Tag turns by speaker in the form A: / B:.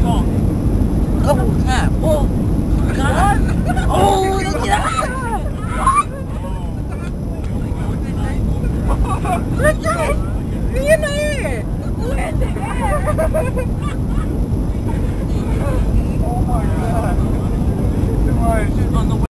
A: Oh, snap. Oh, God. Oh, look at that. Look at it. Yun na eh. Pwede ka.
B: Oh my God. Come on, she's on the way.